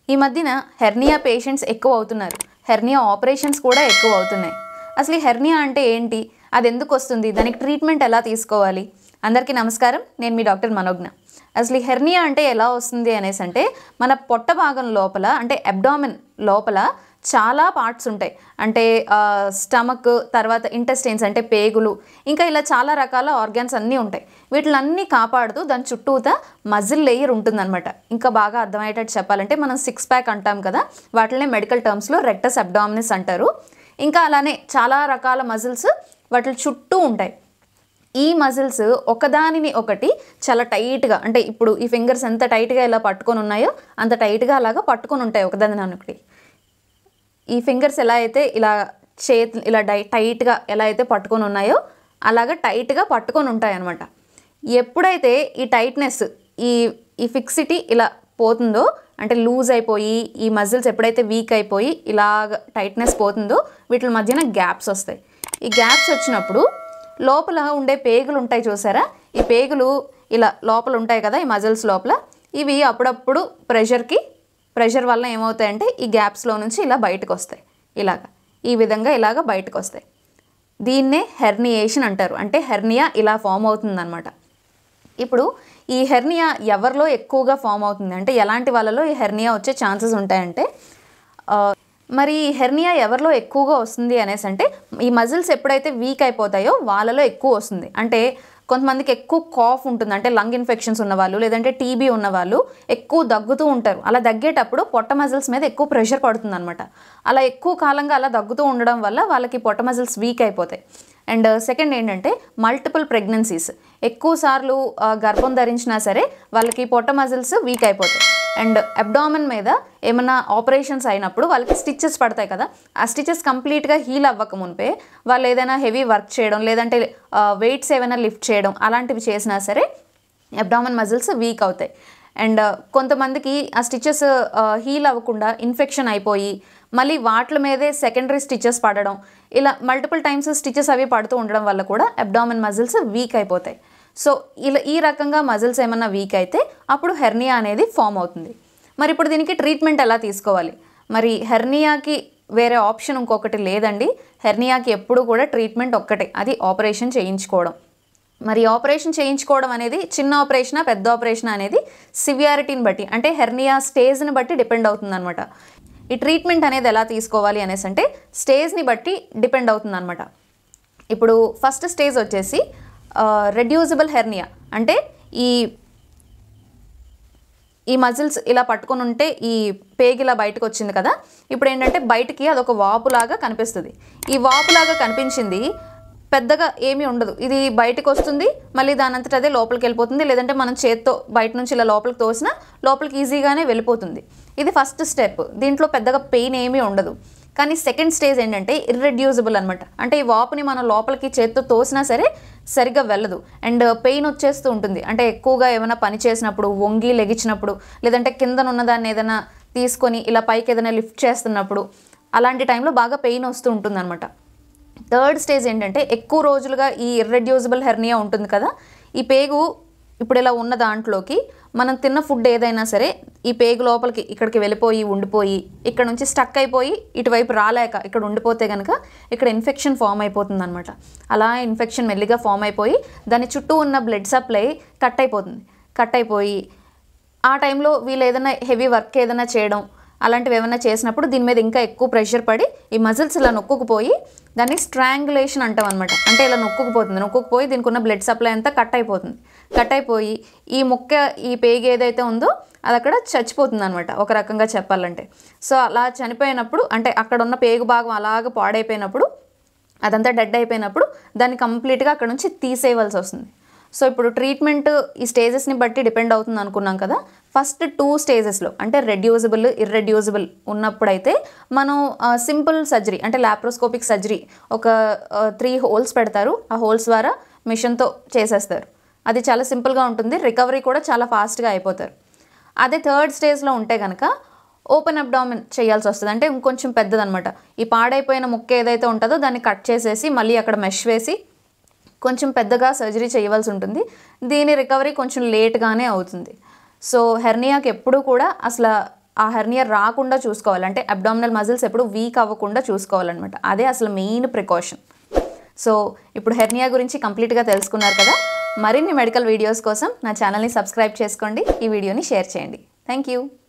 ఈ మధ్యన hernia patients ఎక్కువ అవుతున్నారు. హెర్నియా ఆపరేషన్స్ కూడా ఎక్కువ అవుతున్నాయి. అసలు ఈ హెర్నియా అంటే ఏంటి, అది ఎందుకు వస్తుంది, దానికి ట్రీట్మెంట్ ఎలా తీసుకోవాలి? అందరికీ నమస్కారం, నేను మీ డాక్టర్ మనోజ్ఞ. అసలు ఈ హెర్నియా అంటే ఎలా వస్తుంది అనేసి అంటే, మన పొట్ట భాగం లోపల అంటే అబ్డామిన్ లోపల చాలా పార్ట్స్ ఉంటాయి. అంటే స్టమక్, తర్వాత ఇంటెస్టైన్స్ అంటే పేగులు, ఇంకా ఇలా చాలా రకాల ఆర్గాన్స్ అన్నీ ఉంటాయి. వీటిలన్నీ కాపాడుతూ దాని చుట్టూతా మజిల్ లేయర్ ఉంటుందన్నమాట. ఇంకా బాగా అర్థమయ్యేటట్టు చెప్పాలంటే మనం 6 ప్యాక్ అంటాం కదా, వాటినే మెడికల్ టర్మ్స్లో రెక్టస్ అబ్డామినిస్ అంటారు. ఇంకా అలానే చాలా రకాల మజిల్స్ వాటి చుట్టూ ఉంటాయి. ఈ మజిల్స్ ఒకదానిని ఒకటి చాలా టైట్గా, అంటే ఇప్పుడు ఈ ఫింగర్స్ ఎంత టైట్గా ఇలా పట్టుకొని ఉన్నాయో అంత టైట్గా అలాగా పట్టుకొని ఉంటాయి ఒకదాని ఒకటి. ఈ ఫింగర్స్ ఎలా అయితే ఇలా చేతులు ఇలా టైట్గా ఎలా అయితే పట్టుకొని ఉన్నాయో అలాగా టైట్గా పట్టుకొని ఉంటాయి అన్నమాట. ఎప్పుడైతే ఈ టైట్నెస్, ఈ ఫిక్సిటీ ఇలా పోతుందో, అంటే లూజ్ అయిపోయి ఈ మజిల్స్ ఎప్పుడైతే వీక్ అయిపోయి ఇలాగ టైట్నెస్ పోతుందో వీటి మధ్యన గ్యాప్స్ వస్తాయి. ఈ గ్యాప్స్ వచ్చినప్పుడు లోపల ఉండే పేగులు ఉంటాయి చూసారా, ఈ పేగులు ఇలా లోపల ఉంటాయి కదా ఈ మజిల్స్ లోపల, ఇవి అప్పుడప్పుడు ప్రెషర్ వల్ల ఏమవుతాయంటే ఈ గ్యాప్స్లో నుంచి ఇలా బయటకు వస్తాయి. ఈ విధంగా ఇలాగ బయటకు వస్తాయి. దీన్నే హెర్నియేషన్ అంటారు. అంటే హెర్నియా ఇలా ఫామ్ అవుతుందన్నమాట. ఇప్పుడు ఈ హెర్నియా ఎవరిలో ఎక్కువగా ఫామ్ అవుతుంది అంటే, ఎలాంటి వాళ్ళలో ఈ హెర్నియా వచ్చే ఛాన్సెస్ ఉంటాయంటే, మరి ఈ హెర్నియా ఎవరిలో ఎక్కువగా వస్తుంది అనేసి అంటే, ఈ మజిల్స్ ఎప్పుడైతే వీక్ అయిపోతాయో వాళ్ళలో ఎక్కువ వస్తుంది. అంటే కొంతమందికి ఎక్కువ కాఫ్ ఉంటుంది, అంటే లంగ్ ఇన్ఫెక్షన్స్ ఉన్నవాళ్ళు, లేదంటే టీబీ ఉన్నవాళ్ళు ఎక్కువ దగ్గుతూ ఉంటారు. అలా దగ్గేటప్పుడు పొట్ట మజిల్స్ మీద ఎక్కువ ప్రెషర్ పడుతుంది అనమాట. అలా ఎక్కువ కాలంగా అలా దగ్గుతూ ఉండడం వల్ల వాళ్ళకి పొట్ట మజిల్స్ వీక్ అయిపోతాయి. అండ్ సెకండ్ ఏంటంటే మల్టిపుల్ ప్రెగ్నెన్సీస్, ఎక్కువ సార్లు గర్భం ధరించినా సరే వాళ్ళకి పొట్ట మజిల్స్ వీక్ అయిపోతాయి. అండ్ అబ్డామిన్ మీద ఏమైనా ఆపరేషన్స్ అయినప్పుడు వాళ్ళకి స్టిచెస్ పడతాయి కదా, ఆ స్టిచెస్ కంప్లీట్గా హీల్ అవ్వక మునిపే వాళ్ళు ఏదైనా హెవీ వర్క్ చేయడం, లేదంటే వెయిట్స్ ఏమైనా లిఫ్ట్ చేయడం అలాంటివి చేసినా సరే అబ్డామిన్ మజిల్స్ వీక్ అవుతాయి. అండ్ కొంతమందికి ఆ స్టిచెస్ హీల్ అవ్వకుండా ఇన్ఫెక్షన్ అయిపోయి మళ్ళీ వాటి మీదే సెకండరీ స్టిచెస్ పడడం, ఇలా మల్టిపుల్ టైమ్స్ స్టిచెస్ అవి పడుతూ ఉండడం వల్ల కూడా అబ్డామిన్ మజిల్స్ వీక్ అయిపోతాయి. సో ఈ రకంగా మజిల్స్ ఏమన్నా వీక్ అయితే అప్పుడు హెర్నియా అనేది ఫామ్ అవుతుంది. మరి ఇప్పుడు దీనికి ట్రీట్మెంట్ ఎలా తీసుకోవాలి? మరి హెర్నియాకి వేరే ఆప్షన్ ఇంకొకటి లేదండి. హెర్నియాకి ఎప్పుడు కూడా ట్రీట్మెంట్ ఒక్కటే, అది ఆపరేషన్ చేయించుకోవడం. మరి ఆపరేషన్ చేయించుకోవడం అనేది చిన్న ఆపరేషనా పెద్ద ఆపరేషనా అనేది సివియారిటీని బట్టి, అంటే హెర్నియా స్టేజ్ని బట్టి డిపెండ్ అవుతుంది అనమాట. ఈ ట్రీట్మెంట్ అనేది ఎలా తీసుకోవాలి అనేసి అంటే స్టేజ్ని బట్టి డిపెండ్ అవుతుంది అనమాట. ఇప్పుడు ఫస్ట్ స్టేజ్ వచ్చేసి రెడ్యూసిబుల్ హెర్నియా, అంటే ఈ మజిల్స్ ఇలా పట్టుకొని ఉంటే ఈ పేగు ఇలా బయటకు వచ్చింది కదా, ఇప్పుడు ఏంటంటే బయటికి అదొక వాపులాగా కనిపిస్తుంది. ఈ వాపులాగా కనిపించింది పెద్దగా ఏమీ ఉండదు, ఇది బయటకు వస్తుంది మళ్ళీ దాని అంతటా అదే లోపలికి వెళ్ళిపోతుంది, లేదంటే మనం చేత్తో బయట నుంచి ఇలా లోపలికి తోసినా లోపలికి ఈజీగానే వెళ్ళిపోతుంది. ఇది ఫస్ట్ స్టెప్, దీంట్లో పెద్దగా పెయిన్ ఏమీ ఉండదు. కానీ సెకండ్ స్టేజ్ ఏంటంటే ఇర్రెడ్యూసిబుల్ అనమాట, అంటే ఈ వాపుని మనం లోపలికి చేత్తో తోసినా సరే సరిగ్గా వెళ్ళదు అండ్ పెయిన్ వచ్చేస్తూ ఉంటుంది. అంటే ఎక్కువగా ఏమైనా పని చేసినప్పుడు, వంగి లెగిచినప్పుడు, లేదంటే కిందనున్న దాన్ని ఏదైనా తీసుకొని ఇలా పైకి ఏదైనా లిఫ్ట్ చేస్తున్నప్పుడు అలాంటి టైంలో బాగా పెయిన్ వస్తూ ఉంటుంది అనమాట. థర్డ్ స్టేజ్ ఏంటంటే ఎక్కువ రోజులుగా ఈ ఇర్రెడ్యూసిబుల్ హెర్నియా ఉంటుంది కదా, ఈ పేగు ఇప్పుడు ఇలా ఉన్న దాంట్లోకి మనం తిన్న ఫుడ్ ఏదైనా సరే ఈ పేగు లోపలికి ఇక్కడికి వెళ్ళిపోయి ఉండిపోయి ఇక్కడ నుంచి స్టక్ అయిపోయి ఇటువైపు రాలేక ఇక్కడ ఉండిపోతే కనుక ఇక్కడ ఇన్ఫెక్షన్ ఫామ్ అయిపోతుంది అనమాట. అలా ఇన్ఫెక్షన్ మెల్లిగా ఫామ్ అయిపోయి దాని చుట్టూ ఉన్న బ్లడ్ సప్లై కట్ అయిపోయి ఆ టైంలో వీళ్ళు ఏదైనా హెవీ వర్క్ ఏదైనా చేయడం అలాంటివి ఏమైనా చేసినప్పుడు దీని మీద ఇంకా ఎక్కువ ప్రెషర్ పడి ఈ మజిల్స్ ఇలా నొక్కుకుపోయి దాన్ని స్ట్రాంగులేషన్ అంటాం అనమాట. అంటే ఇలా నొక్కుకుపోయి దీనికి ఉన్న బ్లడ్ సప్లై అంతా కట్ అయిపోయి ఈ పేగు ఏదైతే ఉందో అది అక్కడ చచ్చిపోతుంది అనమాట, ఒక రకంగా చెప్పాలంటే. సో అలా చనిపోయినప్పుడు, అంటే అక్కడ ఉన్న పేగు భాగం అలాగ పాడైపోయినప్పుడు, అదంతా డెడ్ అయిపోయినప్పుడు దాన్ని కంప్లీట్గా అక్కడ నుంచి తీసేయవలసి వస్తుంది. సో ఇప్పుడు ట్రీట్మెంట్ ఈ స్టేజెస్ని బట్టి డిపెండ్ అవుతుంది అనుకున్నాం కదా. ఫస్ట్ 2 స్టేజెస్లో అంటే రెడ్యూసిబుల్, ఇర్రెడ్యూసిబుల్ ఉన్నప్పుడైతే మనం సింపుల్ సర్జరీ అంటే లాప్రోస్కోపిక్ సర్జరీ ఒక 3 హోల్స్ పెడతారు, ఆ హోల్స్ ద్వారా మిషన్తో చేసేస్తారు. అది చాలా సింపుల్గా ఉంటుంది, రికవరీ కూడా చాలా ఫాస్ట్గా అయిపోతారు. అదే థర్డ్ స్టేజ్లో ఉంటే కనుక ఓపెన్ అబ్డామిన్ చేయాల్సి వస్తుంది, అంటే ఇంకొంచెం పెద్దదనమాట. ఈ పాడైపోయిన ముక్క ఏదైతే ఉంటుందో దాన్ని కట్ చేసేసి మళ్ళీ అక్కడ మెష్ వేసి కొంచెం పెద్దగా సర్జరీ చేయవలసి ఉంటుంది. దీని రికవరీ కొంచెం లేట్గానే అవుతుంది. సో హెర్నియాకి ఎప్పుడూ కూడా అసలు ఆ హెర్నియా రాకుండా చూసుకోవాలి. అంటే అబ్డామినల్ మజిల్స్ ఎప్పుడు వీక్ అవ్వకుండా చూసుకోవాలన్నమాట. అదే అసలు మెయిన్ ప్రికాషన్. సో ఇప్పుడు హెర్నియా గురించి కంప్లీట్గా తెలుసుకున్నారు కదా. మరిన్ని మెడికల్ వీడియోస్ కోసం నా ఛానల్ని సబ్స్క్రైబ్ చేసుకోండి. ఈ వీడియోని షేర్ చేయండి. Thank you.